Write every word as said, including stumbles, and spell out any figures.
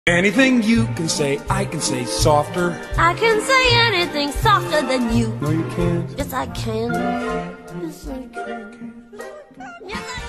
Anything you can say, I can say softer. I can say anything softer than you. No, you can't. Yes, I can. Yes, I can. Yes, I can.